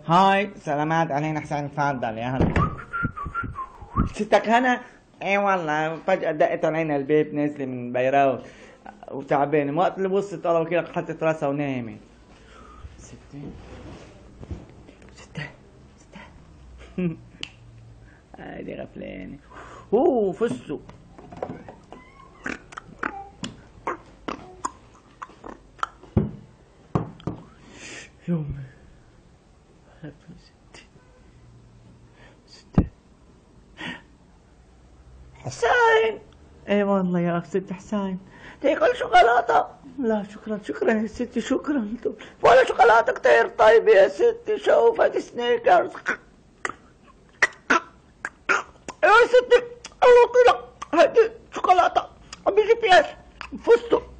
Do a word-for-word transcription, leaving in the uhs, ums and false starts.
هاي سلامات علينا حسين، تفضل يا هلا. ستك هنا؟ اي والله فجأة دقت علينا البيت نازلة من بيروت وتعبانة، وقت اللي بصت الله وكيلك حطت راسها ونامت. ستة ستة ستة هايدي غفلانة. اوه فزتوا. يوم ستة ستة حسين. اي والله يا ست حسين، تاكل شوكولاتة؟ لا شكرا شكرا يا ستي شكرا. ولا شوكولاتة كتير طيبة يا ستي، شوف هادي سنيكرز. يا ستي الله يطيلك، هادي شوكولاتة بجي بياس فزتوا.